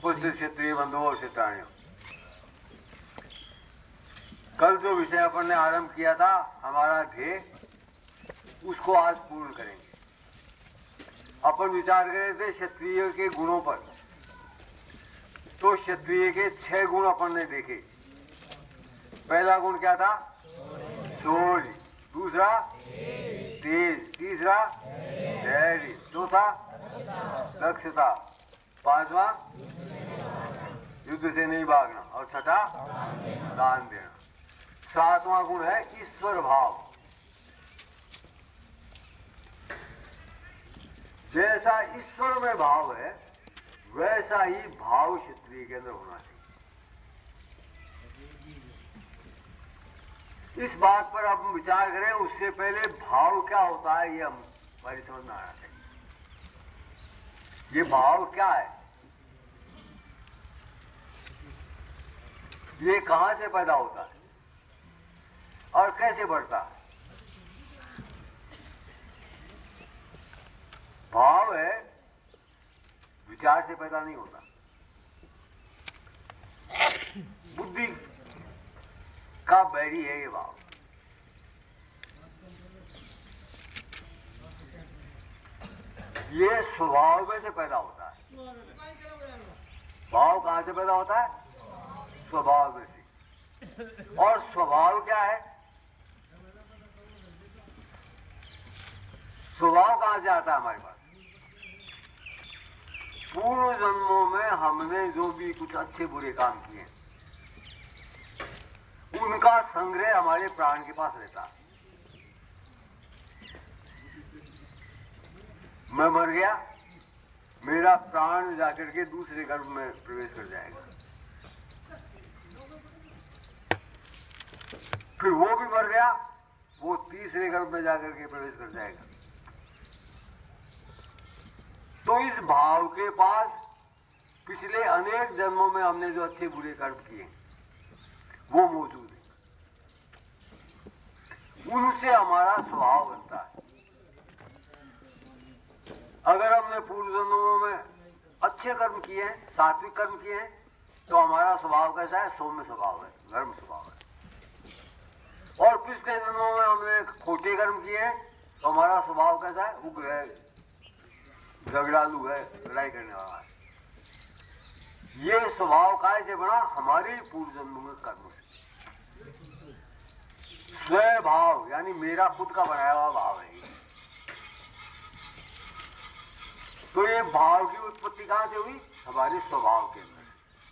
उपस्थित क्षेत्रीय बंधुओं और क्षेत्राणियों, कल जो विषय अपन ने आरंभ किया था, हमारा ध्येय, उसको आज पूर्ण करेंगे। अपन विचार कर रहे थे क्षत्रिय के गुणों पर। तो क्षत्रिय के 6 गुण अपन ने देखे। पहला गुण क्या था? शौर्य। दूसरा तेज। तीसरा धैर्य। चौथा दक्षता। पांचवा युद्ध से नहीं भागना। और छठा दान देना। सातवां गुण है ईश्वर भाव। जैसा ईश्वर में भाव है वैसा ही भाव क्षत्रिय के अंदर होना चाहिए। इस बात पर अब हम विचार करें, उससे पहले भाव क्या होता है ये हमारी समझ में आना चाहिए। ये भाव क्या है? ये कहां से पैदा होता है और कैसे बढ़ता है? भाव है, विचार से पैदा नहीं होता। बुद्धि का बैरी है ये भाव। ये स्वभाव में से पैदा होता है। भाव कहां से पैदा होता है? स्वभाव में से। और स्वभाव क्या है? स्वभाव कहां से आता है हमारे पास? पूर्व जन्मों में हमने जो भी कुछ अच्छे बुरे काम किए उनका संग्रह हमारे प्राण के पास रहता है। मैं मर गया, मेरा प्राण जाकर के दूसरे गर्भ में प्रवेश कर जाएगा। फिर वो भी मर गया, वो तीसरे गर्भ में जाकर के प्रवेश कर जाएगा। तो इस भाव के पास पिछले अनेक जन्मों में हमने जो अच्छे बुरे कर्म किए वो मौजूद है। उनसे हमारा स्वभाव बनता है। अगर हमने पूर्व जन्मों में अच्छे कर्म किए हैं, सात्विक कर्म किए हैं, तो हमारा स्वभाव कैसा है? सौम्य स्वभाव है, धर्म स्वभाव है। और पिछले जन्मों में हमने खोटे कर्म किए हैं तो हमारा स्वभाव कैसा है? उग्र है, झगड़ालू है, लड़ाई करने वाला है। ये स्वभाव कैसे बना? हमारे पूर्व जन्मों के कर्म से। स्वभाव यानी मेरा खुद का बनाया हुआ भाव है। तो ये भाव की उत्पत्ति कहां से हुई? हमारे स्वभाव के अंदर।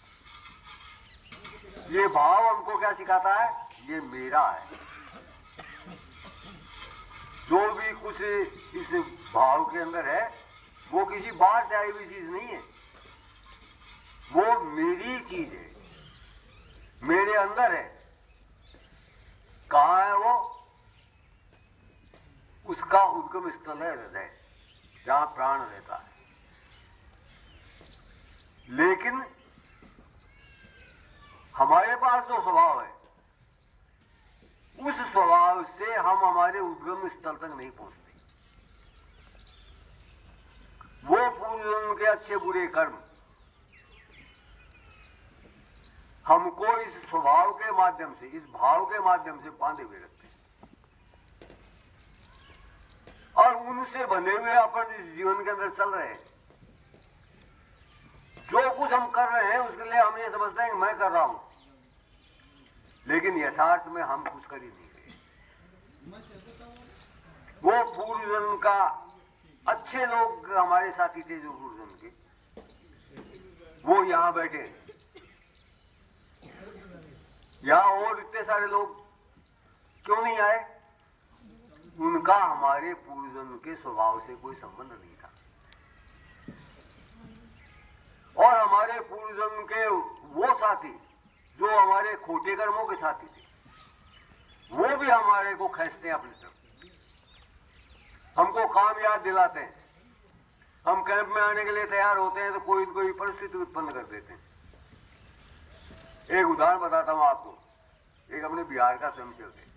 ये भाव हमको क्या सिखाता है? ये मेरा है। जो भी कुछ इस भाव के अंदर है वो किसी बाहर से आई हुई चीज नहीं है, वो मेरी चीज है, मेरे अंदर है। कहाँ है वो? उसका उद्गम स्थल है हृदय, जहां प्राण रहता है। लेकिन हमारे पास जो स्वभाव है उस स्वभाव से हम हमारे उद्गम स्थल तक नहीं पहुंचते। वो पूर्व जन्म के अच्छे बुरे कर्म हमको इस स्वभाव के माध्यम से, इस भाव के माध्यम से बांधे हुए रखते हैं। और उनसे बंधे हुए अपन इस जीवन के अंदर चल रहे हैं। जो कुछ हम कर रहे हैं उसके लिए हम ये समझते हैं कि मैं कर रहा हूं, लेकिन यथार्थ में हम कुछ कर ही नहीं रहे। वो पूर्व जन्म का अच्छे लोग हमारे साथी थे जो पूर्व जन्म के, वो यहां बैठे। यहां और इतने सारे लोग क्यों नहीं आए? उनका हमारे पूर्व जन्म के स्वभाव से कोई संबंध नहीं था। और हमारे पूर्व जन्म के वो साथी जो हमारे खोटे कर्मों के साथी थे, वो भी हमारे को खींचते हैं अपनी तरफ, हमको काम याद दिलाते हैं। हम कैंप में आने के लिए तैयार होते हैं तो कोई कोई परिस्थिति उत्पन्न कर देते हैं। एक उदाहरण बताता हूं आपको। एक अपने बिहार का स्वयंसेवक है,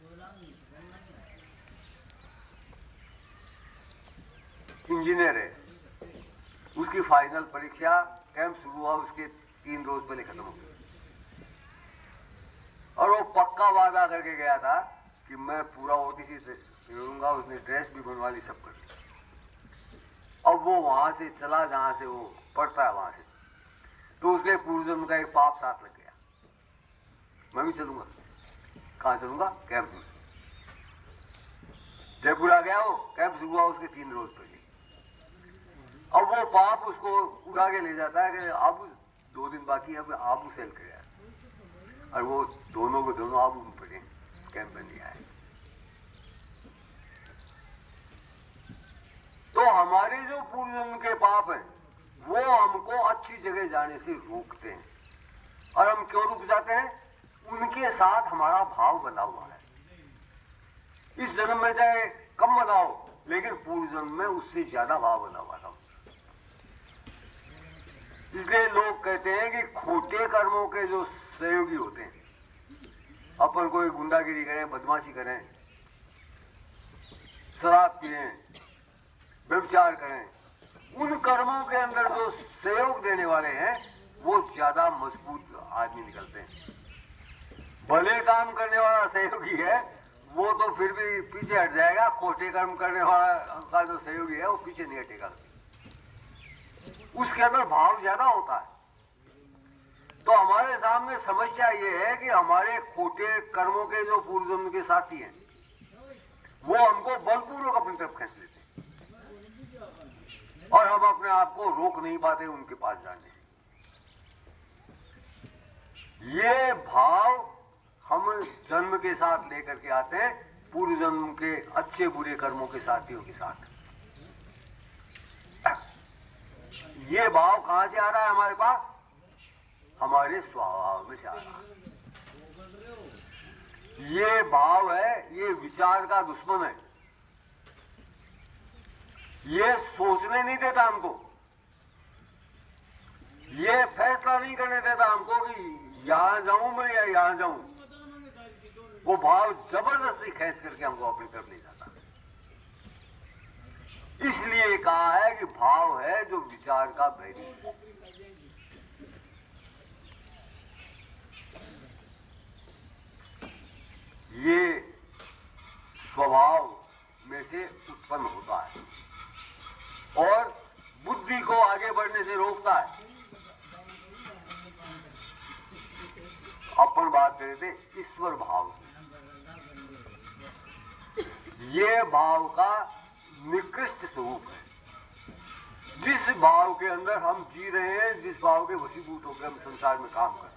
इंजीनियर है। उसकी फाइनल परीक्षा कैंप शुरू हुआ उसके 3 रोज पहले खत्म हो गया। और वो पक्का वादा करके गया था कि मैं पूरा ओटीसी से लूंगा, उसने ड्रेस भी बनवा ली, सब कर ली। अब वो वहां से चला जहां से वो पढ़ता है वहां से, तो उसके पूर्व जन्म का एक पाप साथ लग गया। मैं भी चलूंगा। कहां चलूंगा? कैंप में। जयपुर आ गया वो, कैंप शुरू हुआ उसके 3 रोज पहले। अब वो पाप उसको उठा के ले जाता है कि अब 2 दिन बाकी है, अब आबू सेल कर गया, और वो दोनों को दोनों आबू में पड़े, कैंप में नहीं आए। तो हमारे जो पूर्व जन्म के पाप हैं वो हमको अच्छी जगह जाने से रोकते हैं। और हम क्यों रुक जाते हैं? उनके साथ हमारा भाव बना हुआ है। इस जन्म में चाहे कम बनाओ, लेकिन पूर्व जन्म में उससे ज्यादा भाव बना हुआ था। इसलिए लोग कहते हैं कि खोटे कर्मों के जो सहयोगी होते हैं, अपन कोई गुंडागिरी करें, बदमाशी करें, शराब पिए, व्यभिचार करें, उन कर्मों के अंदर जो सहयोग देने वाले हैं वो ज्यादा मजबूत आदमी निकलते हैं। भले काम करने वाला सहयोगी है वो तो फिर भी पीछे हट जाएगा, खोटे कर्म करने वाला का जो सहयोगी है वो पीछे नहीं हटेगा, उसके अंदर भाव ज्यादा होता है। तो हमारे सामने समस्या ये है कि हमारे खोटे कर्मों के जो पूर्व जन्म के साथी हैं वो हमको बलपूर्वक अपनी तरफ खींच लेते हैं और हम अपने आप को रोक नहीं पाते उनके पास जाने। ये भाव हम जन्म के साथ लेकर के आते हैं, पूर्व जन्म के अच्छे बुरे कर्मों के साथियों के साथ। ये भाव कहां से आ रहा है हमारे पास? हमारे स्वभाव में से आ रहा है। ये भाव है, ये विचार का दुश्मन है। ये सोचने नहीं देता हमको, ये फैसला नहीं करने देता हमको कि यहां जाऊं मैं या यहां जाऊं। वो भाव जबरदस्ती खींच करके हमको अपनी तरफ ले जाता है। इसलिए कहा है कि भाव है जो विचार का बैरी। ये स्वभाव में से उत्पन्न होता है और बुद्धि को आगे बढ़ने से रोकता है। अपन बात कर रहे थे ईश्वर भाव की। ये भाव का निकृष्ट स्वरूप है। जिस भाव के अंदर हम जी रहे हैं, जिस भाव के वशीभूत होकर हम संसार में काम कर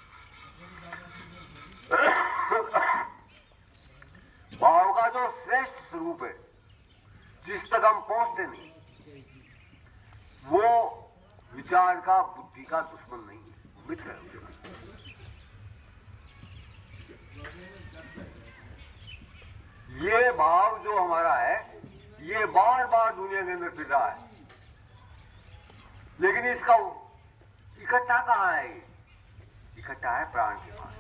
रहे हैं, भाव का जो श्रेष्ठ स्वरूप है, जिस तक हम पहुंचते नहीं, वो विचार का, बुद्धि का दुश्मन नहीं है, मित्र है। ये भाव जो हमारा है, ये बार बार दुनिया के अंदर फिर रहा है, लेकिन इसका इकट्ठा कहां है? इकट्ठा है प्राण के पास।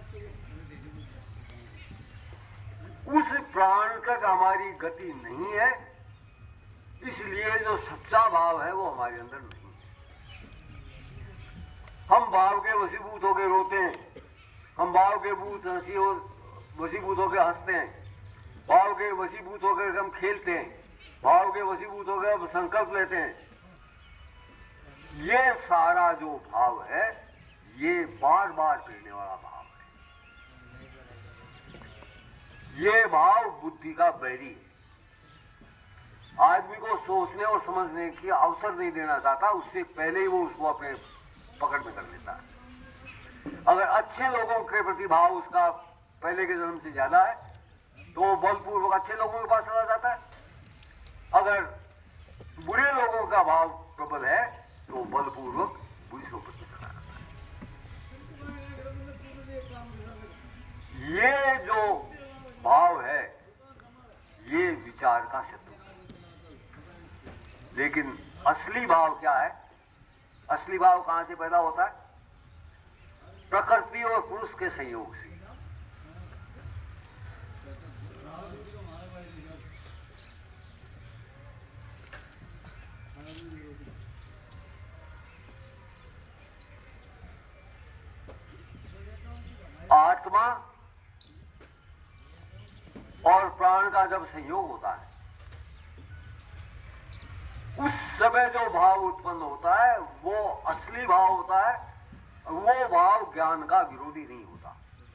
उस प्राण तक हमारी गति नहीं है, इसलिए जो सच्चा भाव है वो हमारे अंदर नहीं है। हम भाव के वशीभूत होकर रोते हैं, हम भाव के वशीभूत होकर हंसते हैं, भाव के वशीभूत होकर हम खेलते हैं, भाव के वशीभूत होकर हम संकल्प लेते हैं। ये सारा जो भाव है ये बार बार फिरने वाला भाव है। ये भाव बुद्धि का बैरी है। आदमी को सोचने और समझने की अवसर नहीं देना चाहता, उससे पहले ही वो उसको अपने पकड़ में कर लेता है। अगर अच्छे लोगों के प्रति भाव उसका पहले के जन्म से ज्यादा है तो बलपूर्वक अच्छे लोगों के पास चला जाता है। अगर बुरे लोगों का भाव प्रबल है तो बलपूर्वक बुरी सोबत में चला जाता है। ये जो भाव है ये विचार का शत्रु है। लेकिन असली भाव क्या है? असली भाव कहां से पैदा होता है? प्रकृति और पुरुष के संयोग से। आत्मा और प्राण का जब संयोग होता है, उस समय जो भाव उत्पन्न होता है वो असली भाव होता है। वो भाव ज्ञान का विरोधी नहीं होता,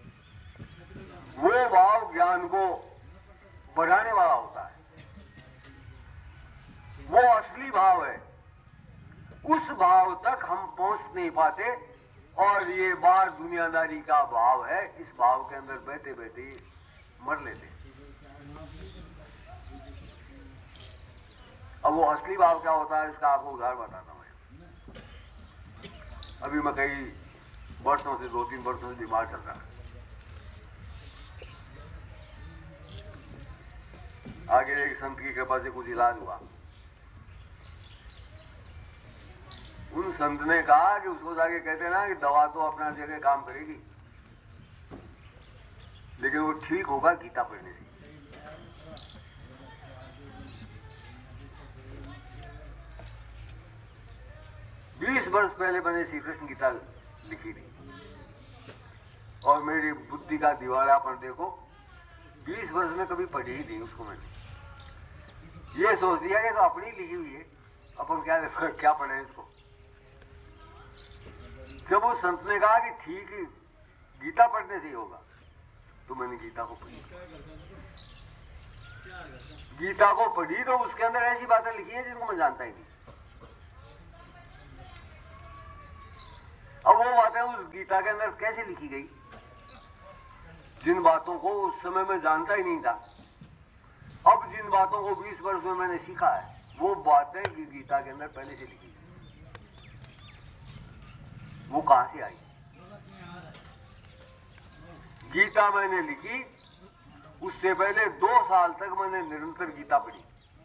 वो भाव ज्ञान को बढ़ाने वाला होता है। वो असली भाव है। उस भाव तक हम पहुंच नहीं पाते और ये बाहर दुनियादारी का भाव है, इस भाव के अंदर बैठे बैठे मर लेते। अब वो असली भाव क्या होता है इसका आपको उदाहरण बताता हूं। अभी मैं कई वर्षों से 2-3 वर्षों से बीमार चल रहा है। आगे एक संत की कृपा से कुछ इलाज हुआ। उन संत ने कहा कि उसको जाके कहते ना कि दवा तो अपना जगह काम करेगी, लेकिन वो ठीक होगा गीता पढ़ने से। बीस वर्ष पहले मैंने श्री कृष्ण गीता लिखी थी और मेरी बुद्धि का दिवालापन देखो, 20 वर्ष में कभी पढ़ी ही नहीं उसको। मैंने ये सोच दिया कि तो अपनी लिखी हुई है, अपन क्या पढ़े इसको। जब वो संत ने कहा कि ठीक है गीता पढ़ने से ही होगा, तो मैंने गीता को पढ़ी। गीता को पढ़ी तो उसके अंदर ऐसी बातें लिखी है जिनको मैं जानता ही नहीं। अब वो बातें उस गीता के अंदर कैसे लिखी गई, जिन बातों को उस समय में जानता ही नहीं था, अब जिन बातों को 20 वर्ष में मैंने सीखा है, वो बातें गीता के अंदर पहले से लिखी। वो कहां से आई? गीता मैंने लिखी, उससे पहले 2 साल तक मैंने निरंतर गीता पढ़ी।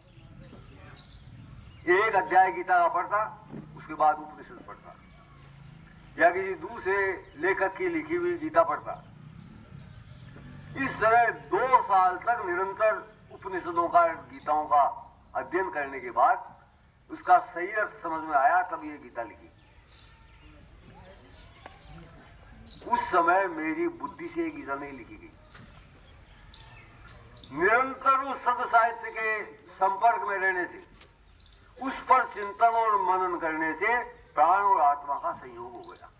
एक अध्याय गीता का पढ़ता, उसके बाद उपनिषद पढ़ता, या किसी दूसरे लेखक की लिखी हुई गीता पढ़ता। इस तरह 2 साल तक निरंतर उपनिषदों का, गीताओं का अध्ययन करने के बाद उसका सही अर्थ समझ में आया, तब ये गीता लिखी। उस समय मेरी बुद्धि से गीता नहीं लिखी गई। निरंतर उस सद साहित्य के संपर्क में रहने से, उस पर चिंतन और मनन करने से प्राण और आत्मा का संयोग हो गया।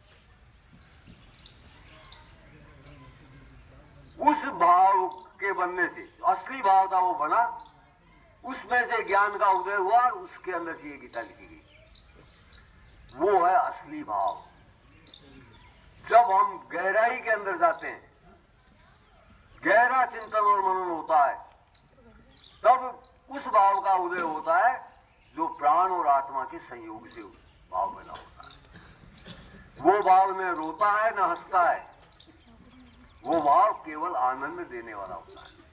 उस भाव के बनने से, असली भाव था वो बना, उसमें से ज्ञान का उदय हुआ और उसके अंदर से ये गीता लिखी गई। वो है असली भाव। जब हम गहराई के अंदर जाते हैं, गहरा चिंतन और मनन होता है, तब उस भाव का उदय होता है जो प्राण और आत्मा के संयोग से भाव बना होता है। वो भाव न रोता है न हंसता है, वो भाव केवल आनंद देने वाला होता है।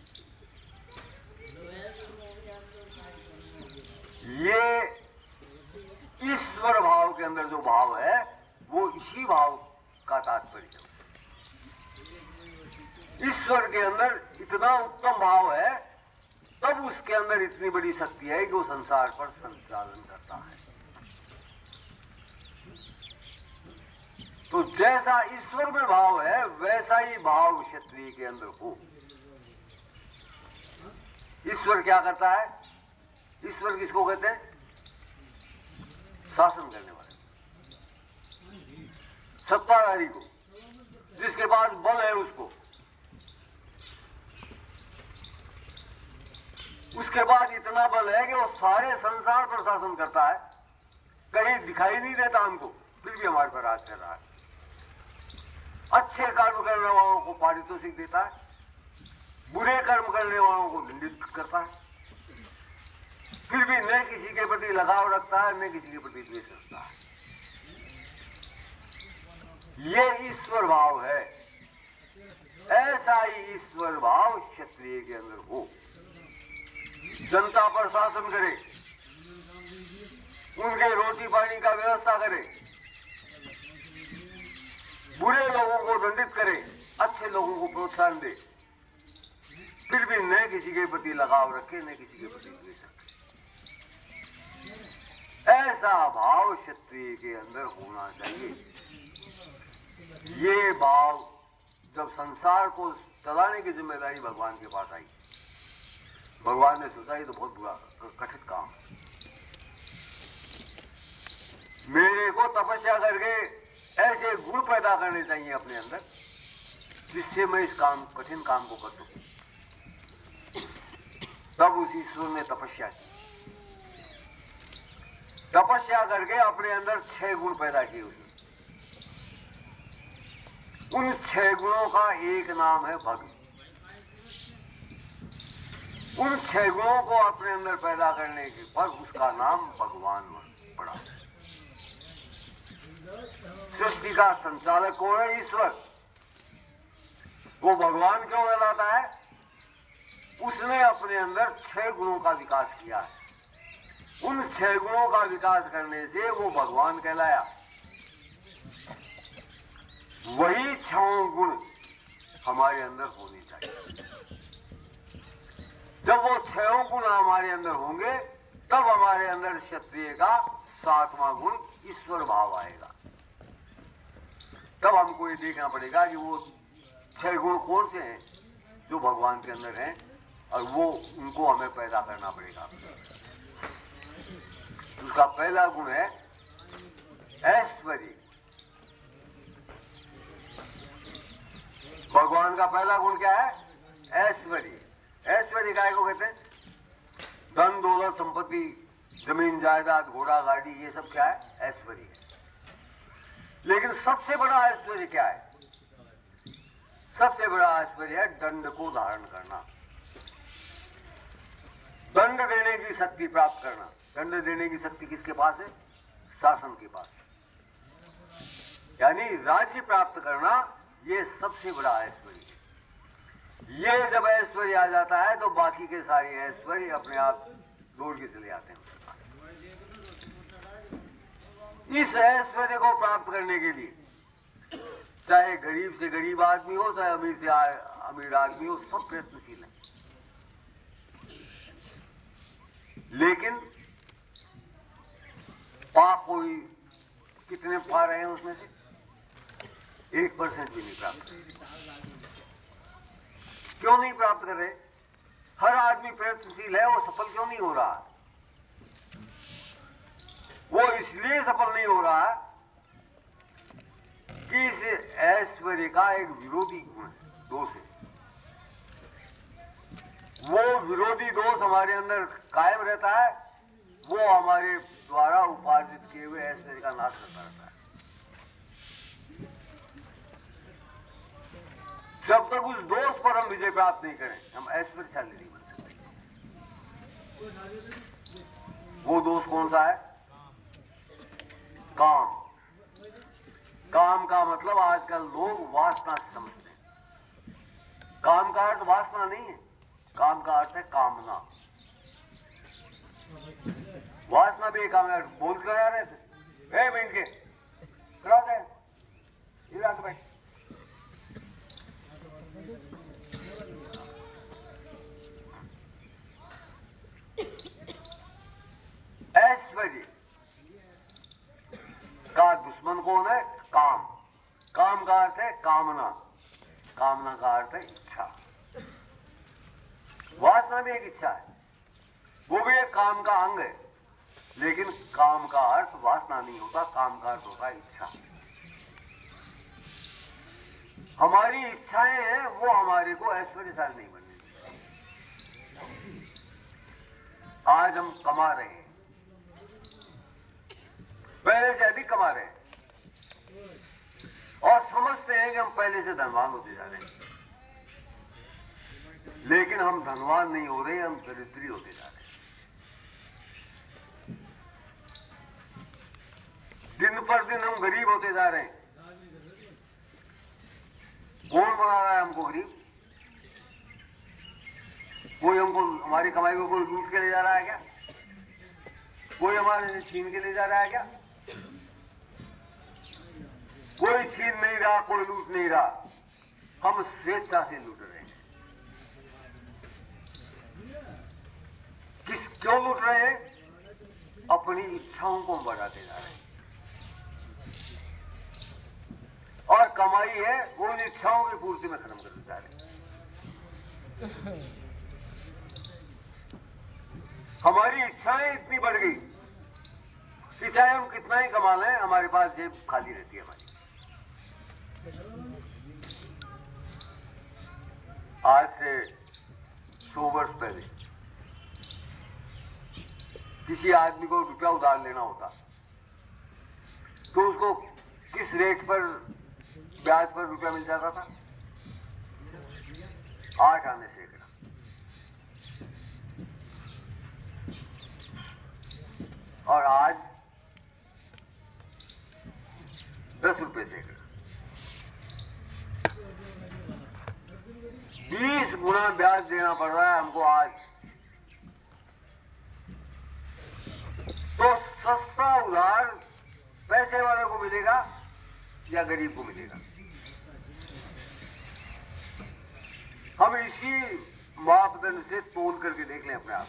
ये ईश्वर भाव के अंदर जो भाव है, वो इसी भाव का तात्पर्य है। ईश्वर के अंदर इतना उत्तम भाव है, तब उसके अंदर इतनी बड़ी शक्ति है कि वो संसार पर संचालन करता है। तो जैसा ईश्वर में भाव है, वैसा ही भाव क्षत्रिय के अंदर हो। ईश्वर क्या करता है? ईश्वर किसको कहते हैं? शासन करने वाले, सत्ताधारी को, जिसके पास बल है उसको। उसके बाद इतना बल है कि वो सारे संसार पर शासन करता है। कहीं दिखाई नहीं देता हमको, फिर भी हमारे पर राज कर रहा है। अच्छे कर्म करने वालों को पारितोषिक देता है, बुरे कर्म करने वालों को दंडित करता है, फिर भी न किसी के प्रति लगाव रखता है, न किसी के प्रति द्वेष रखता है। ये ईश्वर भाव है। ऐसा ही ईश्वर भाव क्षत्रिय के अंदर हो। जनता पर शासन करे, उनके रोटी पानी का व्यवस्था करे, बुरे लोगों को दंडित करे, अच्छे लोगों को प्रोत्साहन दे, फिर भी न किसी के प्रति लगाव रखे, न किसी के प्रति द्वेष रखे। ऐसा भाव क्षत्रिय के अंदर होना चाहिए। ये भाव जब संसार को चलाने की जिम्मेदारी भगवान के पास आई, भगवान ने सोचा ये तो बहुत बुरा कठिन काम, मेरे को तपस्या करके ऐसे गुण पैदा करने चाहिए अपने अंदर जिससे मैं इस कठिन काम को कर सकूं। तब उस ईश्वर ने तपस्या की, तपस्या करके अपने अंदर 6 गुण पैदा किए उसने। उन 6 गुणों का एक नाम है भक्त। उन 6 गुणों को अपने अंदर पैदा करने के पर उसका नाम भगवान पड़ा। सृष्टि का संचालक कौन है? ईश्वर। वो भगवान क्यों कहलाता है? उसने अपने अंदर 6 गुणों का विकास किया है। उन 6 गुणों का विकास करने से वो भगवान कहलाया। वही 6 गुण हमारे अंदर होने चाहिए। जब वो 6 गुण हमारे अंदर होंगे तब हमारे अंदर क्षत्रिय का 7वां गुण ईश्वर भाव आएगा। तब हमको ये देखना पड़ेगा कि वो 6 गुण कौन से हैं जो भगवान के अंदर हैं, और वो उनको हमें पैदा करना पड़ेगा। उसका पहला गुण है ऐश्वर्य। भगवान का पहला गुण क्या है? ऐश्वर्य। ऐश्वर्य काय को कहते हैं? धन दौलत संपत्ति, जमीन जायदाद, घोड़ा गाड़ी, ये सब क्या है? ऐश्वर्य है। लेकिन सबसे बड़ा ऐश्वर्य क्या है? सबसे बड़ा ऐश्वर्य है दंड को धारण करना, दंड देने की शक्ति प्राप्त करना। दंड देने की शक्ति किसके पास है? शासन के पास। यानी राज्य प्राप्त करना, ये सबसे बड़ा ऐश्वर्य है। ये जब ऐश्वर्य आ जाता है तो बाकी के सारे ऐश्वर्य अपने आप दौड़ के चले आते हैं। इस ऐश्वर्य को प्राप्त करने के लिए चाहे गरीब से गरीब आदमी हो, चाहे अमीर से अमीर आदमी हो, सब प्रयत्नशील है। लेकिन पाप कोई कितने पा रहे हैं उसमें से? 1% भी नहीं प्राप्त। क्यों नहीं प्राप्त कर रहे? हर आदमी प्रयत्नशील है, वो सफल क्यों नहीं हो रहा? वो इसलिए सफल नहीं हो रहा कि इस ऐश्वर्य का एक विरोधी गुण है, दोष है। वो विरोधी दोष हमारे अंदर कायम रहता है, वो हमारे द्वारा उपार्जित किए हुए ऐश्वर्य का नाश करता रहता है। जब तक उस दोष पर हम विजय प्राप्त नहीं करें, हम ऐश्वर्यशाली नहीं बन सकते। वो दोष कौन सा है? काम। काम का मतलब आजकल लोग वासना से समझते हैं। काम का अर्थ वासना नहीं है, काम का अर्थ है कामना। वासना भी काम है। बोल कर आ रहे थे, मिल के करा दे, इधर आके बैठ। ऐश्वर्य का दुश्मन कौन है? काम। काम का अर्थ है कामना, कामना का अर्थ है इच्छा। वासना भी एक इच्छा है, वो भी एक काम का अंग है। लेकिन काम का अर्थ वासना नहीं होता, काम का अर्थ होता है इच्छा। हमारी इच्छाएं हैं, वो हमारे को ऐश्वर्यशाली नहीं बनने देती। आज हम कमा रहे हैं, पहले से अधिक कमा रहे हैं, और समझते हैं कि हम पहले से धनवान होते जा रहे हैं। लेकिन हम धनवान नहीं हो रहे, हम दरिद्री होते जा रहे हैं। दिन पर दिन हम गरीब होते जा रहे हैं। कौन बना रहा है हमको गरीब? कोई हमको, हमारी कमाई को कोई लूट के ले जा रहा है क्या? कोई हमारे से छीन के ले जा रहा है क्या? कोई छीन नहीं रहा, कोई लूट नहीं रहा। हम स्वेच्छा से लूट रहे हैं। क्यों लूट रहे हैं? अपनी इच्छाओं को बढ़ाते जा रहे हैं। और कमाई कमाई है वो इन इच्छाओं की पूर्ति में खत्म कर जा रहे। हमारी इच्छाएं इतनी बढ़ गई कि चाहे हम कितना ही कमा लें हमारे पास जेब खाली रहती है हमारी। आज से 100 वर्ष पहले किसी आदमी को रुपया उधार लेना होता तो उसको किस रेट पर ब्याज पर रुपया मिल जाता था? 8 आने सैकड़ा। और आज 10 रुपए सैकड़ा। 20 गुना ब्याज देना पड़ रहा है हमको आज। तो सस्ता उधार पैसे वाले को मिलेगा या गरीब को मिलेगा? हम इसी मापदंड से तोल करके देख लें अपने आप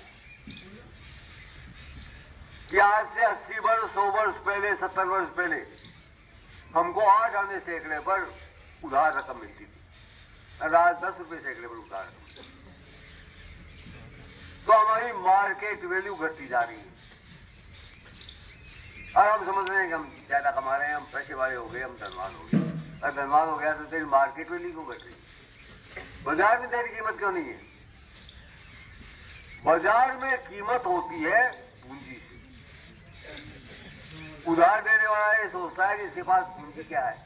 कि आज से 80 वर्ष 100 वर्ष पहले 70 वर्ष पहले हमको 8 आने सैकड़े पर उधार रकम मिलती थी और आज 10 रुपए सैकड़े पर उधार रकम। तो हमारी मार्केट वैल्यू घटती जा रही है और हम समझ रहे हैं कि हम ज्यादा कमा रहे हैं, हम पैसे वाले हो गए, हम धनवान हो गए। और धनवान हो गया तो तेरी मार्केट वैल्यू क्यों घट रही है? बाजार में तेरी कीमत क्यों नहीं है? बाजार में कीमत होती है पूंजी से। उधार देने वाला ये सोचता है कि इसके पास पूंजी क्या है,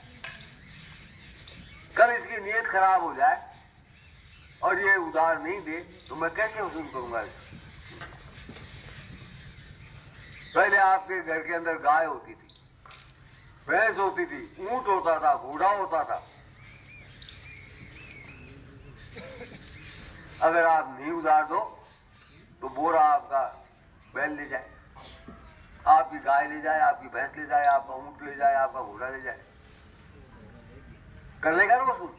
कल इसकी नीयत खराब हो जाए और ये उधार नहीं दे तो मैं कैसे वसूल करूंगा इसको? पहले आपके घर के अंदर गाय होती थी, भैंस होती थी, ऊंट होता था, घोड़ा होता था। अगर आप नहीं उधार दो तो बोरा आपका बैल ले जाए, आपकी गाय ले जाए, आपकी भैंस ले जाए, आपका ऊंट ले जाए, आपका घोड़ा ले जाए। कर लेगा ना वसूल?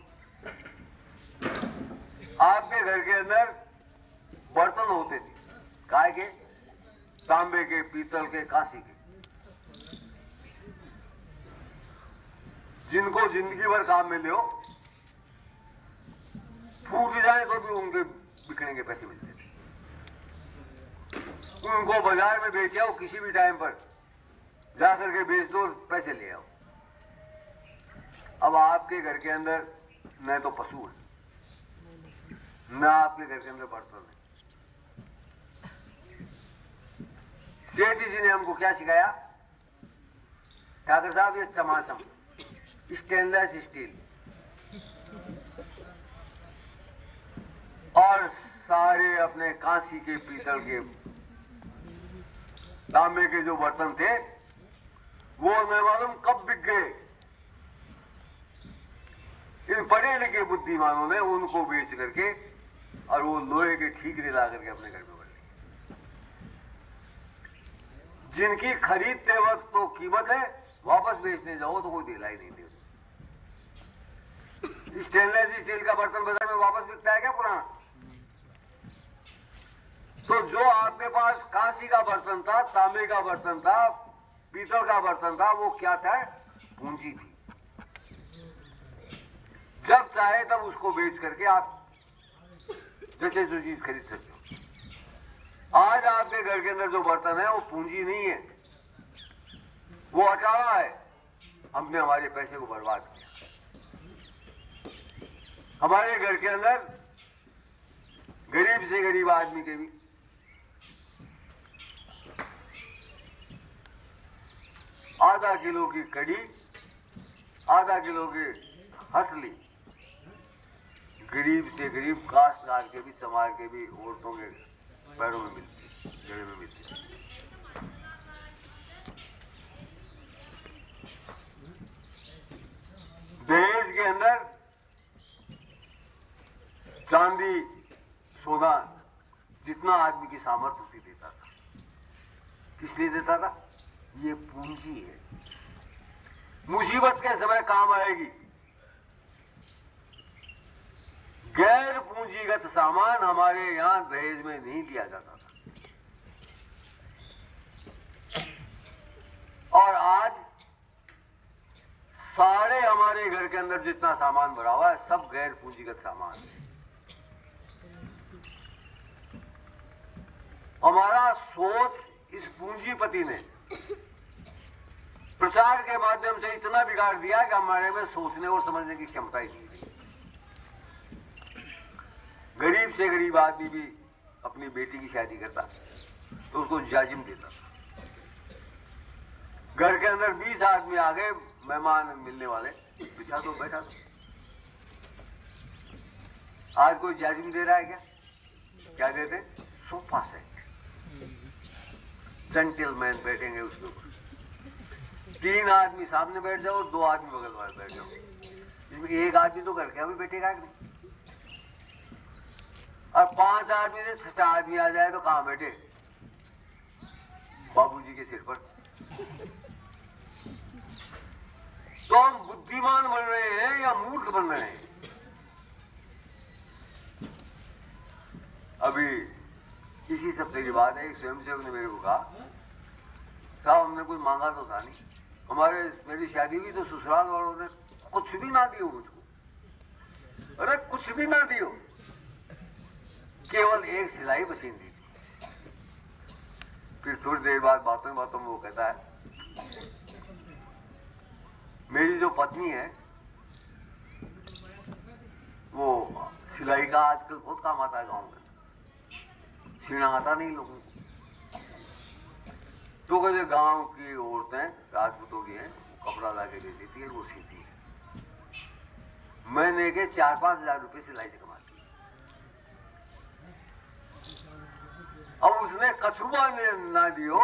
आपके घर के अंदर बर्तन होते थे, काय के? तांबे के, पीतल के, कांसी के, जिनको जिंदगी भर काम में ले, फूट जाए तो भी उनके बिकने के पैसे मिलते थे। उनको बाजार में बेच आओ, किसी भी टाइम पर जाकर के बेच दो, पैसे ले आओ। अब आपके घर के अंदर न तो पशु है, न आपके घर के अंदर बर्तन है। सेठ जी ने हमको क्या सिखाया? ठाकर साहब, ये चमाचम, स्टेनलेस स्टील और सारे अपने कांसी के, पीतल के, तांबे के जो बर्तन थे वो मैं मालूम कब बिक गए। इन पढ़े लिखे बुद्धिमानों ने उनको बेच करके और वो लोहे के ठीकरे ला करके अपने घर में बन लिए। जिनकी खरीदते वक्त तो कीमत है, वापस बेचने जाओ तो कोई दिलाई नहीं दे। स्टेनलेस स्टील का बर्तन बाजार में वापस बिकता है क्या पुराना? तो जो आपके पास कांसी का बर्तन था, तांबे का बर्तन था, पीतल का बर्तन था, वो क्या था? पूंजी थी। जब चाहे तब उसको बेच करके आप जैसे जो चीज खरीद सकते हो। आज आपके घर के अंदर जो बर्तन है वो पूंजी नहीं है, वो अटावा है। हमने हमारे पैसे को बर्बाद किया। हमारे घर के अंदर गरीब से गरीब आदमी के भी आधा किलो की कड़ी, आधा किलो की हंसली, गरीब से गरीब काश्तकार के भी, समाज के भी औरतों के पैरों में मिलती, जड़े में मिलती। दहेज के अंदर चांदी, सोना जितना आदमी की सामर्थ्य उसी देता था। किस लिए देता था? ये पूंजी है, मुसीबत के समय काम आएगी। गैर पूंजीगत सामान हमारे यहां दहेज में नहीं दिया जाता था। और आज सारे हमारे हमारे घर के अंदर जितना सामान भरा हुआ है सब गैर पूंजीगत सामान है। हमारा सोच इस पूंजीपति ने प्रचार के माध्यम से इतना बिगाड़ दिया कि हमारे में सोचने और समझने की क्षमता ही नहीं रही। गरीब से गरीब आदमी भी अपनी बेटी की शादी करता तो उसको जाजिम देता। घर के अंदर 20 आदमी आ गए मेहमान मिलने वाले, बिछा दो बैठा दो। आज कोई जाजिम दे रहा है क्या? क्या देते? Sofa set. जेंटलमैन बैठेंगे उसके ऊपर। 3 आदमी सामने बैठ जाओ और 2 आदमी बगल वाले बैठ जाओ। इसमें एक आदमी तो घर के अभी बैठेगा नहीं। और 5 आदमी से 6 आदमी आ जाए तो कहां बैठे? बाबूजी के सिर पर। तो हम बुद्धिमान बन रहे हैं या मूर्ख बन रहे हैं? अभी इसी सबसे की बात है, स्वयंसेवक ने मेरे को कहा साहब हमने कुछ मांगा तो था नहीं, मेरी शादी हुई तो ससुराल वालों ने कुछ भी ना दियो मुझको। अरे कुछ भी ना दियो, केवल एक सिलाई मशीन दी थी। फिर थोड़ी देर बाद बातों में वो कहता है मेरी जो पत्नी है वो सिलाई का आजकल बहुत काम आता है गाँव में, सीना आता नहीं लोगों को। तो कहते गांव की औरतें राजपूतों की हैं, कपड़ा ला के दे देती है, वो सीती है। मैंने के 4-5 हजार रुपए सिलाई से कमाती है। अब उसने कछुआ ने ना दियो,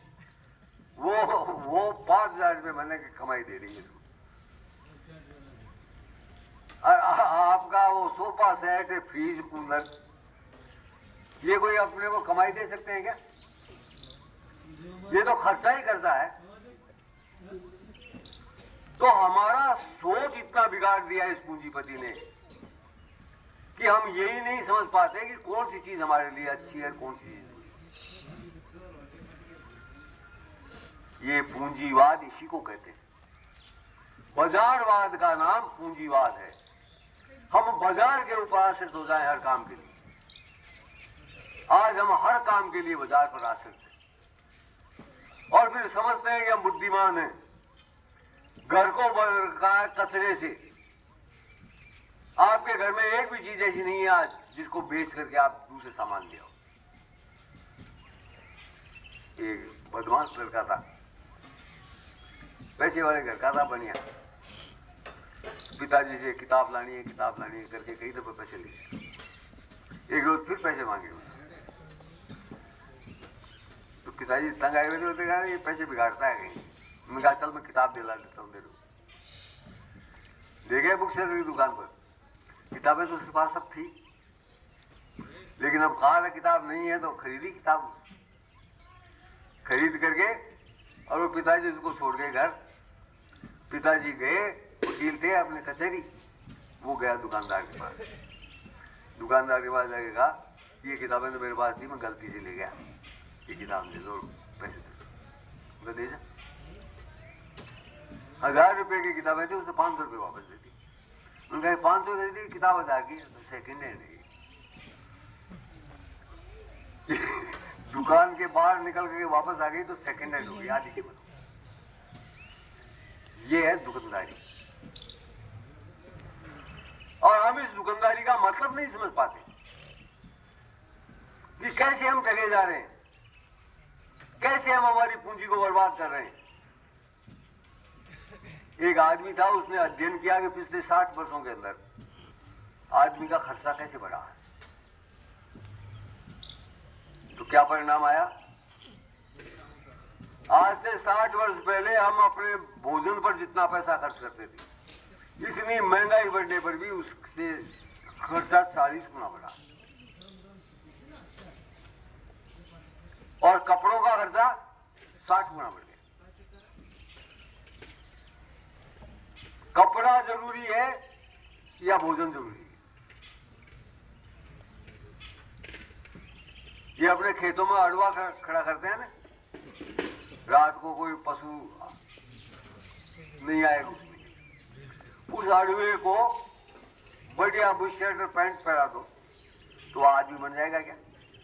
वो 5,000 रुपए मैंने के कमाई दे रही है। और आपका वो सोफा सेट, फ्रीज, कूलर, ये कोई अपने को कमाई दे सकते हैं क्या? ये तो खर्चा ही करता है। तो हमारा सोच इतना बिगाड़ दिया इस पूंजीपति ने कि हम यही नहीं समझ पाते कि कौन सी चीज हमारे लिए अच्छी है, कौन सी चीज बुरी। ये पूंजीवाद इसी को कहते हैं। बाजारवाद का नाम पूंजीवाद है। हम बाजार के ऊपर आश्रित हो जाएं हर काम के लिए। आज हम हर काम के लिए बाजार पर आश्रित हैं और फिर समझते हैं कि हम बुद्धिमान हैं। घर को भरका कचरे से। आपके घर में एक भी चीज ऐसी नहीं है आज जिसको बेच करके आप दूसरे सामान ले आओ। एक बदमाश लड़का था, पैसे वाले घर का था, बढ़िया। पिताजी से किताब लानी है करके कई दफे पैसे लिए। एक रोज फिर पैसे मांगे। तो पिताजी तंग आए हुए होते ये पैसे बिगाड़ता है कहीं। मैं कहा चल मैं किताब दिला देता हूँ, दे दो। ले गए बुक सेलर की दुकान पर। किताबें तो उसके पास सब थी, लेकिन अब कहा था किताब नहीं है, तो खरीदी किताब। खरीद करके और वो पिताजी उसको छोड़ गए घर। पिताजी गए, वकील थे अपने कचहरी, वो गया दुकानदार के पास। दुकानदार के पास जाके कहा ये किताबें तो मेरे पास थी, मैं गलती से ले गया, ये किताब दे दो, पैसे दे दो। दे जा। 1000 रुपए की किताबें थी, उसने 500 रुपये वापस दे दी। उनका 500 खरीदी किताब 1000 की, तो सेकेंड हैंड है। दुकान के बाहर निकल के वापस आ गई तो सेकेंड हैंड हो गई, आधी कीमत। ये है दुकानदारी। और हम इस दुकानदारी का मतलब नहीं समझ पाते कि कैसे हम ठगे जा रहे हैं, कैसे हम हमारी पूंजी को बर्बाद कर रहे हैं। एक आदमी था, उसने अध्ययन किया कि पिछले 60 वर्षों के अंदर आदमी का खर्चा कैसे बढ़ा है। तो क्या परिणाम आया? आज से 60 वर्ष पहले हम अपने भोजन पर जितना पैसा खर्च करते थे, इतनी महंगाई बढ़ने पर भी उससे खर्चा 40 गुना बढ़ा। और कपड़ों का खर्चा 60 गुना बढ़ गया। कपड़ा जरूरी है या भोजन जरूरी है? ये अपने खेतों में अड़वा खड़ा करते हैं ना, रात को कोई पशु नहीं आएगा उसमें, उस अड़वे को बढ़िया बुशर्ट और पैंट पहना दो तो आदमी बन जाएगा क्या?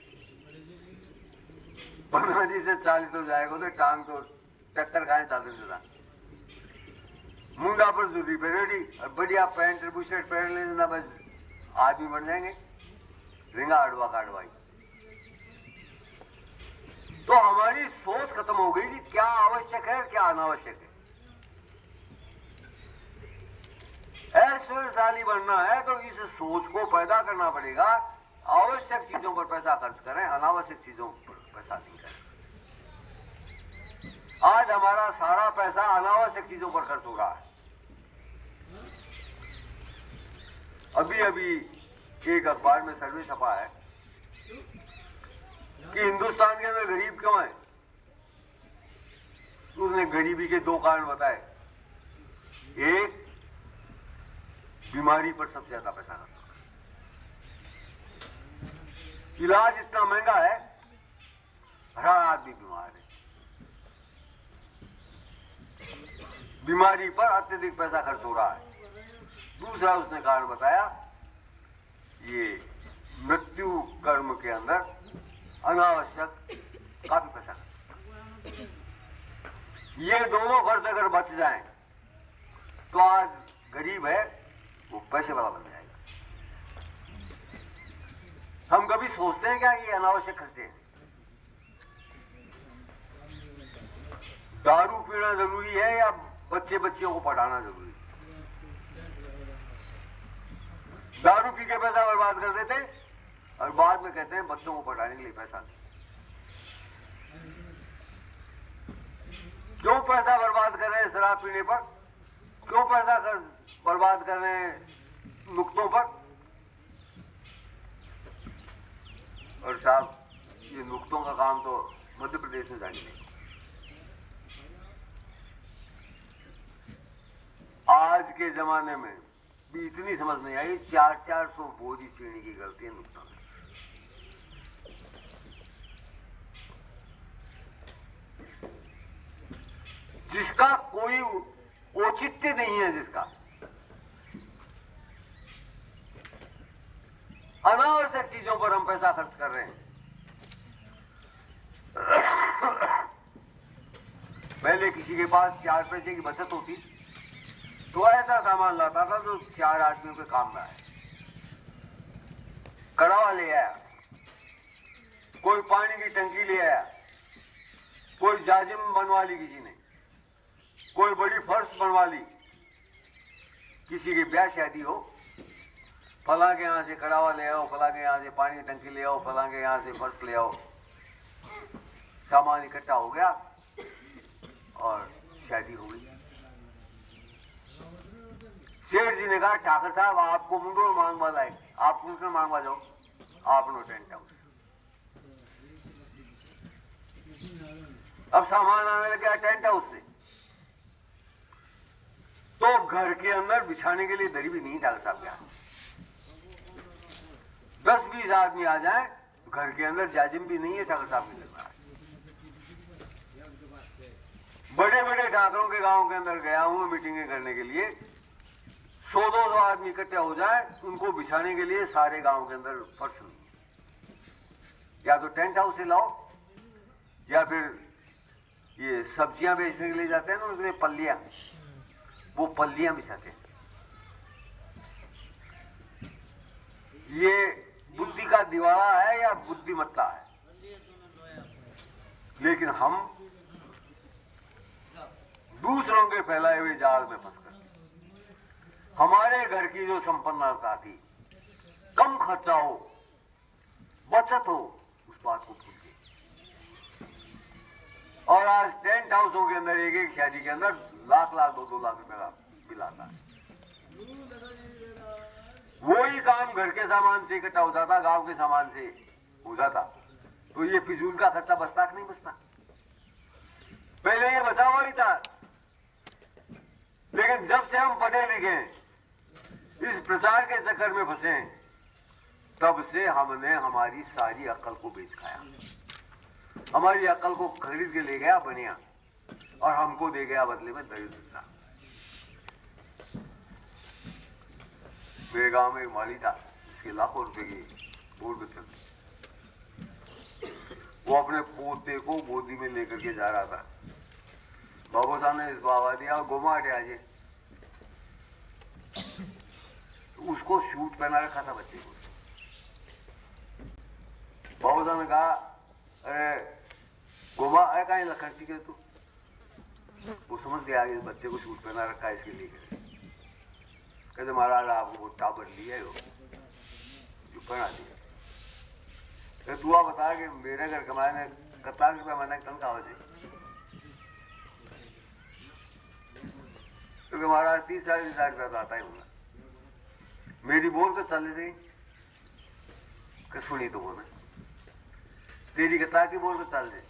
15 से 40 हो जाएगा तो टांग तो टक्कर खाए चादर से मुंडा पर जूती पे रेडी और बढ़िया पैंट और बुशर्ट पहन लेना, बस आदमी बन जाएंगे। रिंगा अड़वा का अड़वाई। तो हमारी सोच खत्म हो गई कि क्या आवश्यक है और क्या अनावश्यक है। ऐश्वर्यशाली बनना है तो इस सोच को पैदा करना पड़ेगा। आवश्यक चीजों पर पैसा खर्च करें, अनावश्यक चीजों पर पैसा नहीं करें। आज हमारा सारा पैसा अनावश्यक चीजों पर खर्च हो रहा है। अभी अभी एक अखबार में सर्वे छपा है कि हिंदुस्तान के अंदर गरीब क्यों है। उसने गरीबी के 2 कारण बताए। एक, बीमारी पर सबसे ज्यादा पैसा खर्च। इलाज इतना महंगा है, हर आदमी बीमार है। बीमारी पर अत्यधिक पैसा खर्च हो रहा है। दूसरा उसने कारण बताया, ये मृत्यु कर्म के अंदर अनावश्यक काफी पैसा। ये दोनों खर्च अगर बच जाएं तो आज गरीब है वो पैसे वाला बन जाएगा। हम कभी सोचते हैं क्या कि अनावश्यक खर्चे हैं? दारू पीना जरूरी है या बच्चियों को पढ़ाना जरूरी है? दारू पी के पैसा बर्बाद कर देते और बाद में कहते हैं बच्चों को पढ़ाने के लिए पैसा नहीं। क्यों पैसा बर्बाद कर रहे हैं शराब पीने पर? क्यों पैसा बर्बाद कर रहे हैं नुक्तों पर? और साहब, ये नुक्तों का काम तो मध्य प्रदेश में जारी नहीं। आज के जमाने में भी इतनी समझ नहीं आई, 400 बोझी श्रेणी की गलती है नुकसान। जिसका कोई औचित्य नहीं है, जिसका अनावश्यक चीजों पर हम पैसा खर्च कर रहे हैं। पहले किसी के पास 4 पैसे की बचत होती तो ऐसा सामान लाता था जो 4 आदमियों के काम में आए। कड़ावा ले आया, कोई पानी की टंकी ले आया, कोई जाजिम बनवा ली किसी ने, कोई बड़ी फर्श बनवा ली। किसी की ब्याह शादी हो, फला के यहां से कड़ावा ले आओ, फला के यहां से पानी की टंकी ले आओ, फला के यहां से फर्श ले आओ। सामान इकट्ठा हो गया और शादी हो गई। सेठ जी ने कहा, ठाकर साहब आपको मुंडो मांगवा लाए, आप मुंडो मांगवा जाओ, आपनो टेंट हाउस। अब सामान आने लग गया टेंट हाउस से, तो घर के अंदर बिछाने के लिए दरी भी नहीं ठाकर साहब क्या। 10-20 आदमी आ जाए, घर के अंदर जाजिम भी नहीं है ठाकर साहब के लिए। बड़े बड़े ठाकरों के गांव के अंदर गया हूं मीटिंगें करने के लिए, 100-200 आदमी इकट्ठे हो जाए, उनको बिछाने के लिए सारे गांव के अंदर फर्श नहीं है। या तो टेंट हाउस से लाओ, या फिर ये सब्जियां बेचने के लिए जाते हैं ना, उनके लिए पल्लियां, वो पल्लियां बिछाते हैं। ये बुद्धि का दिवाला है या बुद्धिमत्ता है? लेकिन हम दूसरों के फैलाए हुए जाल में फंसकर हमारे घर की जो संपन्नता थी, कम खर्चा हो, बचत हो, उस बात को भूल गए। और आज टेंट हाउसों के अंदर एक शादी के अंदर लाख 2-2 लाख रुपए बिल आता है। वही काम घर के सामान से इकट्ठा होता था, गांव के सामान से हो जाता, तो ये फिजूल का खर्चा बचता कि नहीं बचता? पहले ये बचा हुआ ही था, लेकिन जब से हम पढ़े लिखे इस प्रचार के चक्कर में फंसे, तब से हमने हमारी सारी अक्ल को बेच खाया। हमारी अक्ल को खरीद के ले गया बनिया और हमको दे गया बदले में दरिद्रता। मेरे गांव में एक माली था, उसके लाखों रुपए की बोर्ड चलती। वो अपने पोते को गोदी में लेकर के जा रहा था। बाबू साहब ने इसको आवाज दिया, गोमा हटे आजे। तो उसको शूट पहना रखा था बच्चे को। बाबू साहब ने कहा, अरे गोमा है कहीं लखन ठीक है तू। वो समझ गया इस बच्चे को शूट पहना रखा है, इसके लिए कहते महाराज आपको वो टाबर लिया है, जो पहना दिया। तू आ बता कि मेरे घर कमाए ने कतार रुपया मैंने कल कहा थे, क्योंकि महाराज 30-40 लाख रुपया आता ही होगा। मेरी बोल तो चल रही कि सुनी तो बोले तेरी कतार की बोल तो चल रही,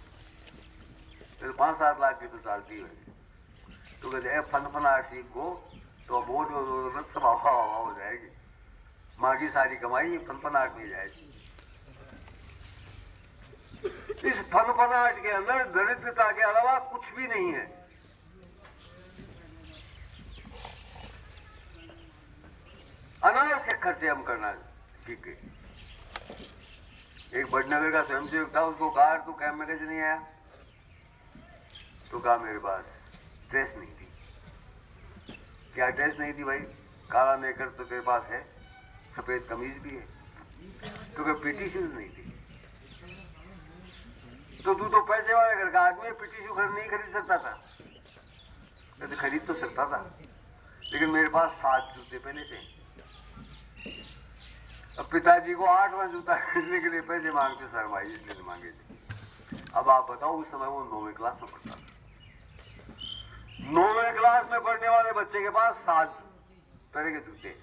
तो 5-7 लाख की तो चलती है। तो कहते फन सीख को तो बोल सब हवा हो जाएगी, माँ की सारी कमाई फनफनाहट में जाएगी। इस फनफनाहट के अंदर दरिद्रता के अलावा कुछ भी नहीं है। अनावश्यक खर्चे हम करना सीख गए। एक बड़नगर का स्वयंसेवक था, उसको कहा तू कैंप में कैसे नहीं आया? तो कहा मेरे पास ड्रेस नहीं थी। क्या ड्रेस नहीं थी भाई? काला नेकर तो तेरे पास है, सफेद कमीज भी है, क्योंकि पीटी शूज नहीं थी। तो तू तो पैसे वाले घर का आदमी है, पीटी शूज नहीं खरीद सकता था? तो खरीद तो सकता था, लेकिन मेरे पास 7 जूते पहले थे। अब पिताजी को 8वां जूता खरीदने के लिए पैसे मांगते शर्माई, इसलिए मांगे थे। अब आप बताओ, उस समय वो 9वीं क्लास में पढ़ता था। 9वीं क्लास में पढ़ने वाले बच्चे के पास 7 तरह के जूते,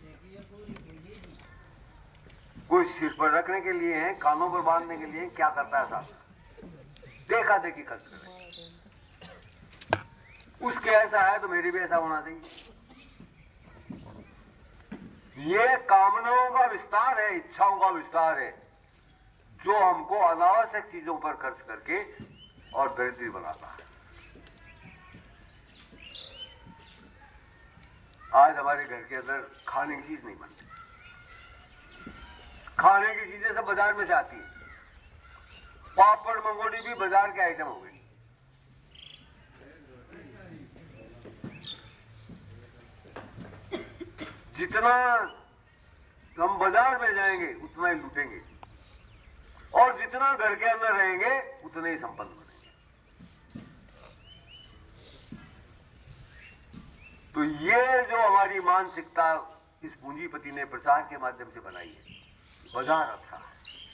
कोई सिर पर रखने के लिए है, कानों पर बांधने के लिए, क्या करता है साहब? देखा देखी खर्च करे। उसके ऐसा है तो मेरी भी ऐसा होना चाहिए। ये कामनाओं का विस्तार है, इच्छाओं का विस्तार है, जो हमको अनावश्यक चीजों पर खर्च करके और दरिद्री बनाता है। आज हमारे घर के अंदर खाने की चीज नहीं बनती। खाने की चीजें सब बाजार में से आती है। पापड़ मंगोड़ी भी बाजार के आइटम हो गए। जितना हम बाजार में जाएंगे उतना ही लूटेंगे, और जितना घर के अंदर रहेंगे उतने ही संपन्न बनेंगे। तो ये जो हमारी मानसिकता इस पूंजीपति ने प्रसार के माध्यम से बनाई है, बाजार अच्छा है।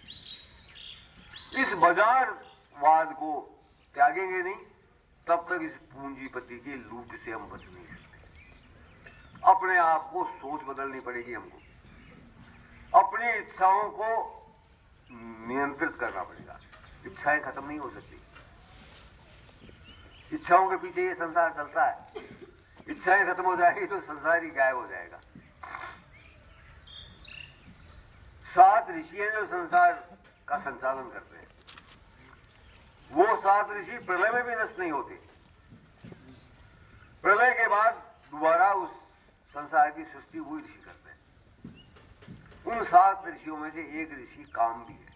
इस बाजारवाद को त्यागेंगे नहीं तब तक इस पूंजीपति की लूट से हम बच नहीं सकते। अपने आप को सोच बदलनी पड़ेगी हमको, अपनी इच्छाओं को नियंत्रित करना पड़ेगा। इच्छाएं खत्म नहीं हो सकती। इच्छाओं के पीछे ये संसार चलता है। इच्छाएं खत्म हो जाएगी तो संसार ही गायब हो जाएगा। 7 ऋषि हैं जो संसार का संचालन करते हैं। वो 7 ऋषि प्रलय में भी नष्ट नहीं होते। प्रलय के बाद दोबारा उस संसार की सृष्टि वही ऋषि करते हैं। उन 7 ऋषियों में से एक ऋषि काम भी है,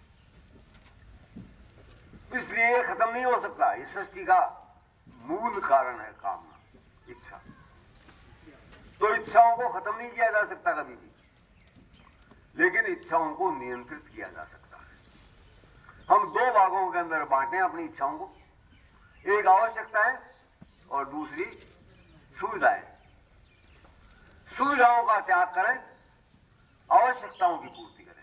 इसलिए ये खत्म नहीं हो सकता। इस सृष्टि का मूल कारण है कामना, इच्छा। तो इच्छाओं को खत्म नहीं किया जा सकता कभी भी, लेकिन इच्छाओं को नियंत्रित किया जा सकता है। हम 2 भागों के अंदर बांटें अपनी इच्छाओं को, एक आवश्यकताएं और दूसरी सुविधाएं। सुविधाओं का त्याग करें, आवश्यकताओं की पूर्ति करें।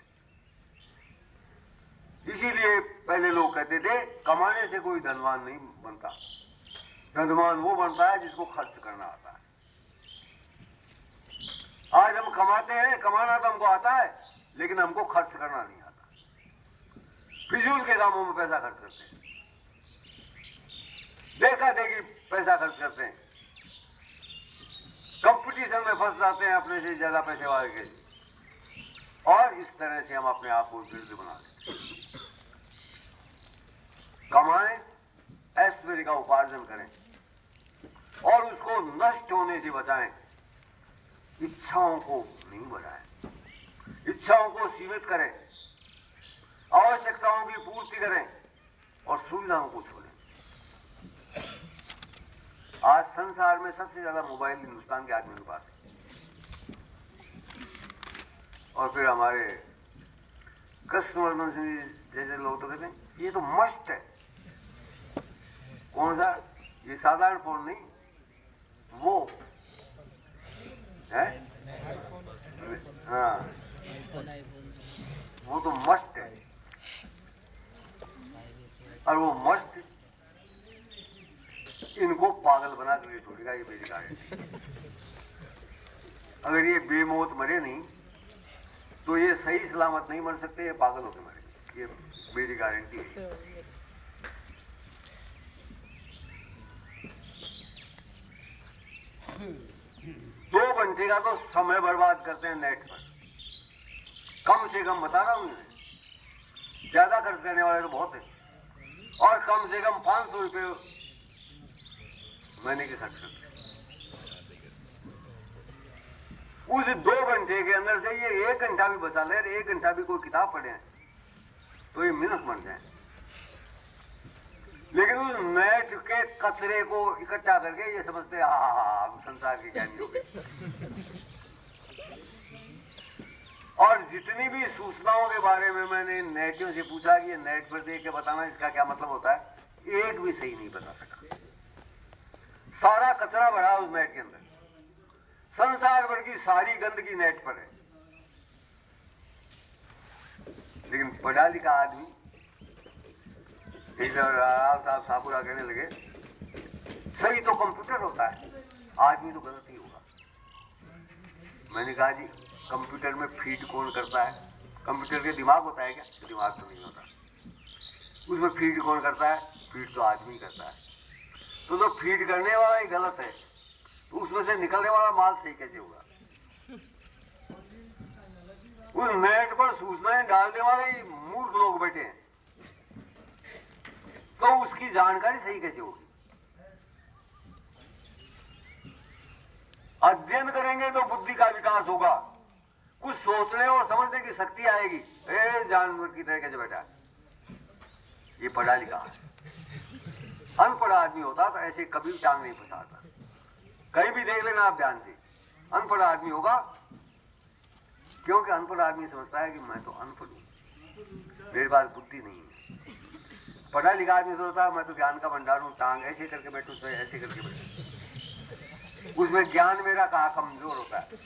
इसीलिए पहले लोग कहते थे कमाने से कोई धनवान नहीं बनता, धनवान वो बनता है जिसको खर्च करना आता है। आज हम कमाते हैं, कमाना तो हमको आता है, लेकिन हमको खर्च करना नहीं आता। फिजूल के कामों में पैसा खर्च करते हैं, देखा देखी पैसा खर्च करते हैं, कंपटीशन में फंस जाते हैं अपने से ज्यादा पैसे वाले के, और इस तरह से हम अपने आप को दरिद्र बना लेते हैं। कमाएं, ऐश्वर्य का उपार्जन करें और उसको नष्ट होने से बचाएं। इच्छाओं को नहीं बढ़ाए, इच्छाओं को सीमित करें, आवश्यकताओं की पूर्ति करें और सुविधाओं को छोड़ें। आज संसार में सबसे ज्यादा मोबाइल हिंदुस्तान के आदमी के पास है। और फिर हमारे कृष्णवर्धन सिंह जैसे लोग तो कहते हैं ये तो मस्त है। कौन सा? ये साधारण फोन नहीं, वो है, हाँ, वो तो मस्त है। और वो मस्त इनको पागल बना के छोड़ेगा, ये मेरी गारंटी। अगर ये बेमौत मरे नहीं तो ये सही सलामत नहीं मर सकते, ये पागल होकर मरे, ये मेरी गारंटी है। 2 घंटे का तो समय बर्बाद करते हैं नेट पर, कम से कम बता रहा हूं मैं, ज्यादा खर्च करने वाले तो बहुत है। और कम से कम 500 रुपये महीने के खर्च करते हैं। उस 2 घंटे के अंदर से ये 1 घंटा भी बचा ले, 1 घंटा भी कोई किताब पढ़े तो ये मिनट बन जाए। लेकिन उस नेट के कचरे को इकट्ठा करके ये समझते हम संसार के ज्ञानी हो गए। और जितनी भी सूचनाओं के बारे में मैंने नेटियों से पूछा कि ये नेट पर देख के बताना इसका क्या मतलब होता है, एक भी सही नहीं बता सका। सारा कचरा भरा उस नेट के अंदर, संसार भर की सारी गंदगी नेट पर है। लेकिन पढ़ा लिखा आदमी राव साहब सापुरा कहने लगे सही तो कंप्यूटर होता है, आदमी तो गलत ही होगा। मैंने कहा जी कंप्यूटर में फीड कौन करता है? कंप्यूटर के दिमाग होता है क्या? तो दिमाग तो नहीं होता। उसमें फीड कौन करता है? फीड तो आदमी करता है। तो फीड करने वाला ही गलत है तो उसमें से निकलने वाला माल सही कैसे होगा? उस नेट पर सूचनाएं डालने वाले ही मूर्ख लोग बैठे हैं, तो उसकी जानकारी सही कैसे होगी? अध्ययन करेंगे तो बुद्धि का विकास होगा, कुछ सोचने और समझने की शक्ति आएगी। जानवर की तरह कैसे बैठा है? ये पढ़ा लिखा है। अनपढ़ आदमी होता तो ऐसे कभी टांग नहीं फंसाता। कहीं भी देख लेना आप ध्यान से, अनपढ़ आदमी होगा, क्योंकि अनपढ़ आदमी समझता है कि मैं तो अनपढ़ हूं, मेरे पास बुद्धि नहीं है। पढ़ा लिखा आदमी सोचता है मैं तो ज्ञान का भंडार हूं, टांग ऐसे करके बैठू तो ऐसे करके बैठू। उसमें ज्ञान मेरा कहाँ कमजोर होता है।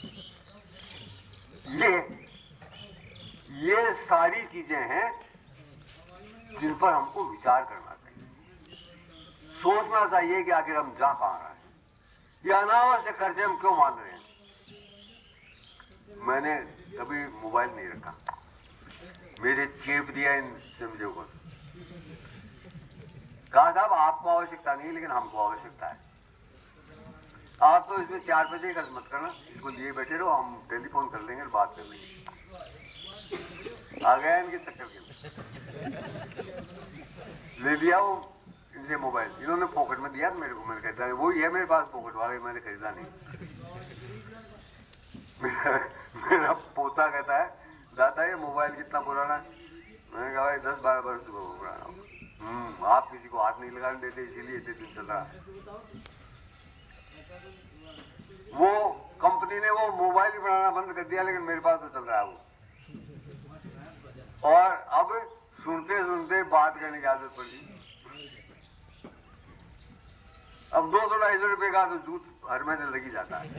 ये सारी चीजें हैं जिन पर हमको विचार करना चाहिए, सोचना चाहिए कि आखिर हम जा कहाँ रहे हैं, ये अनावश्यक खर्चे हम क्यों मान रहे हैं। मैंने कभी मोबाइल नहीं रखा, मेरे चेप दिया इन समझो को, कहा साहब आपको आवश्यकता नहीं लेकिन हमको आवश्यकता है। आप तो इसमें 4 बजे खर्च मत करना, इसको लिए बैठे रहो, हम टेलीफोन कर लेंगे, बात कर लेंगे। आ गया इनके चक्कर के ले लिया वो इनसे मोबाइल, इन्होंने पॉकेट में दिया मेरे को, मैंने खरीदा, वो ही है मेरे पास पॉकेट वाले, मैंने खरीदा नहीं। मेरा पोता कहता है दादा ये मोबाइल कितना पुराना है? मैंने कहा भाई 10-12 वर्ष पुराना। आप किसी को हाथ नहीं लगाने देते इसीलिए इतने दिन चल रहा है। वो कंपनी ने वो मोबाइल ही बनाना बंद कर दिया, लेकिन मेरे पास तो चल रहा है वो। और अब सुनते सुनते बात करने की आदत पड़ गई। अब 200-250 रुपए का तो जूत हर महीने लग ही जाता है।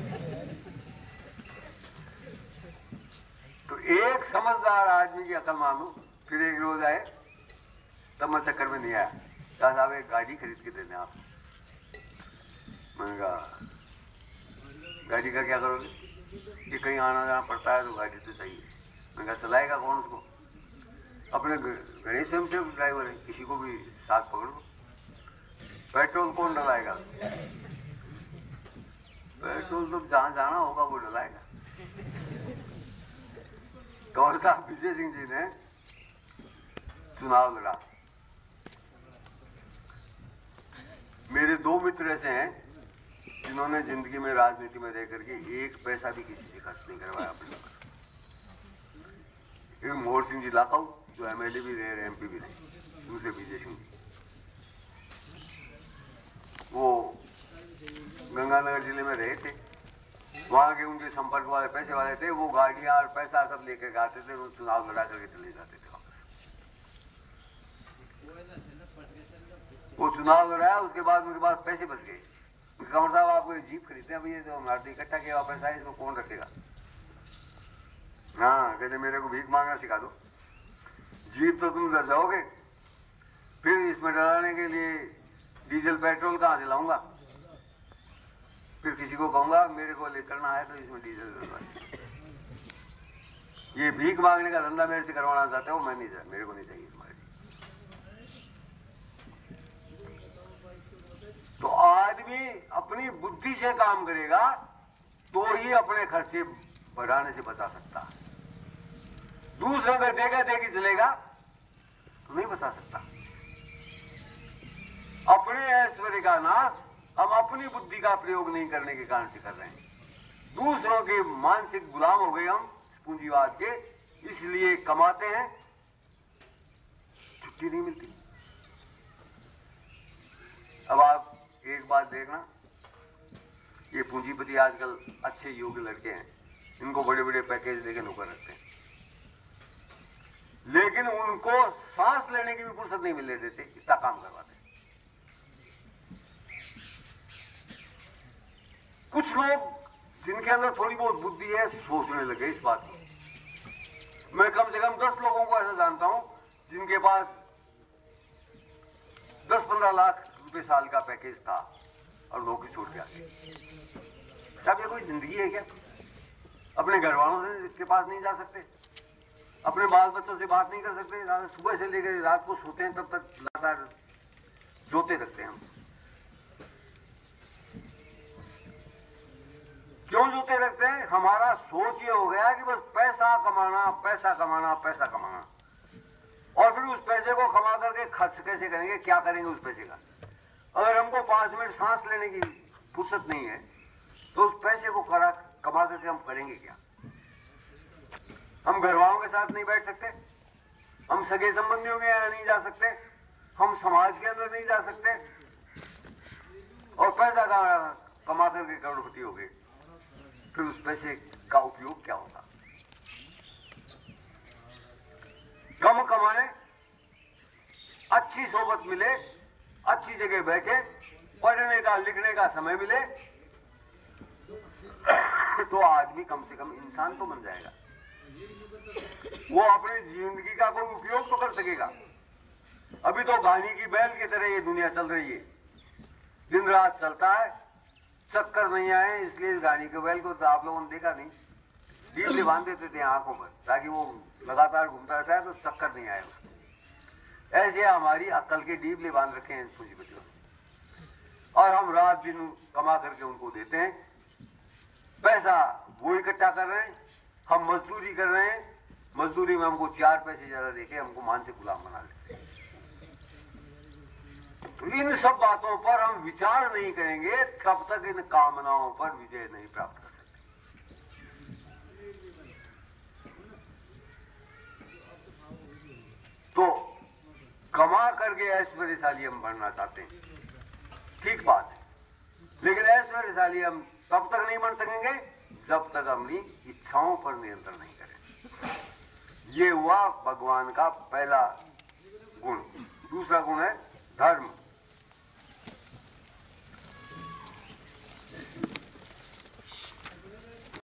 तो एक समझदार आदमी की अकल मानो, फिर एक रोज आए, तब मैं चक्कर में नहीं आया, कहा साहब एक गाड़ी खरीद के देने आप। मैंने कहा गाड़ी का क्या करोगे? कि कहीं आना जाना पड़ता है तो गाड़ी तो चाहिए। मैंने कहा चलाएगा कौन उसको? अपने गणेश स्वयं से ड्राइवर है, किसी को भी साथ पकड़ लो। पेट्रोल कौन डलाएगा? पेट्रोल तो जहां जाना होगा वो डलाएगा। गौर साहब विजय सिंह जी ने चुनाव लड़ा। मेरे 2 मित्र ऐसे हैं जिन्होंने जिंदगी में राजनीति में रह करके एक पैसा भी किसी से खर्च नहीं करवाया अपने ऊपर। एक मोहर सिंह जी लाखाऊ जो एमएलए भी रहे, एमपी भी रहे, दूसरे विजय सिंह जी, वो गंगानगर जिले में रहे थे। वहां के उनके संपर्क वाले पैसे वाले थे, वो गाड़ियां और पैसा सब लेकर आते थे, वो चुनाव लड़ा करके चले जाते थे। वो चुनाव लड़ाया, उसके बाद उनके पास पैसे बच गए। कमर साहब आपको जीप खरीदते हैं, भैया जो हमारे इकट्ठा किया हुआ पैसा है इसको कौन रखेगा? हाँ, कहते मेरे को भीख मांगना सिखा दो, जीप तो तुम डर जाओगे, फिर इसमें डराने के लिए डीजल पेट्रोल कहाँ से लाऊंगा? फिर किसी को कहूंगा मेरे को ले करना है तो इसमें डीजल डलवाइए। ये भीख मांगने का धंधा मेरे से करवाना चाहते हो, मैं नहीं, मेरे को नहीं चाहिए तुम्हारे। तो आदमी अपनी बुद्धि से काम करेगा तो ही अपने खर्चे बढ़ाने से बचा सकता है। दूसरों का देखा देखी चलेगा तो नहीं बचा सकता। अपने ऐश्वर्य का नाश हम अपनी बुद्धि का प्रयोग नहीं करने के कारण से कर रहे हैं। दूसरों के मानसिक गुलाम हो गए हम पूंजीवाद के, इसलिए कमाते हैं, छुट्टी नहीं मिलती। अब आप एक बात देखना, ये पूंजीपति आजकल अच्छे योग्य लड़के हैं, इनको बड़े बड़े पैकेज लेके नौकर रखते हैं, लेकिन उनको सांस लेने की भी फुर्सत नहीं मिलने देते, इतना काम करवाते हैं। कुछ लोग जिनके अंदर थोड़ी बहुत बुद्धि है सोचने लगे इस बात को। मैं कम से कम 10 लोगों को ऐसा जानता हूं जिनके पास 10-15 लाख रुपए साल का पैकेज था और नौकरी छोड़ के आ गए। क्या ये कोई जिंदगी है क्या? अपने घर वालों के पास नहीं जा सकते, अपने बाल बच्चों से बात नहीं कर सकते, सुबह से लेकर रात को सोते हैं तब तक लगातार जोते रखते हैं हम। क्यों जोते रखते हैं? हमारा सोच ये हो गया कि बस पैसा कमाना, पैसा कमाना, पैसा कमाना, और फिर उस पैसे को कमा करके खर्च कैसे करेंगे, क्या करेंगे उस पैसे का। अगर हमको 5 मिनट सांस लेने की फुर्सत नहीं है तो उस पैसे को कमा करके हम करेंगे क्या? हम घर वालों के साथ नहीं बैठ सकते, हम सगे संबंधियों के यहाँ नहीं जा सकते, हम समाज के अंदर नहीं जा सकते, और पैसा कमा करके करोड़पति हो गए, फिर उस पैसे का उपयोग क्या होगा? कम कमाए, अच्छी सोबत मिले, अच्छी जगह बैठे, पढ़ने का लिखने का समय मिले, तो आदमी कम से कम इंसान तो बन जाएगा। वो अपनी जिंदगी का कोई उपयोग तो कर सकेगा। अभी तो गाड़ी की बैल की तरह ये दुनिया चल रही है, दिन रात चलता है, चक्कर नहीं आए इसलिए इस गाड़ी के बैल को तो आप लोगों ने देखा नहीं, डीप से बांध देते थे आंखों पर ताकि वो लगातार घूमता रहता है तो चक्कर नहीं आए उसको। ऐसे हमारी अक्ल के डीबले बांध रखे हैं पूंजीपतियों ने, और हम रात दिन कमा करके उनको देते हैं। पैसा वो इकट्ठा कर रहे हैं, हम मजदूरी कर रहे हैं, मजदूरी में हमको 4 पैसे ज्यादा देके हमको मानसिक गुलाम बना लेते हैं। तो इन सब बातों पर हम विचार नहीं करेंगे तब तक इन कामनाओं पर विजय नहीं प्राप्त कर सकते। तो कमा करके ऐश्वर्यशाली हम बनना चाहते हैं, ठीक बात है, लेकिन ऐश्वर्यशाली हम तब तक नहीं बन सकेंगे जब तक अपनी इच्छाओं पर नियंत्रण नहीं करें। ये हुआ भगवान का पहला गुण। दूसरा गुण है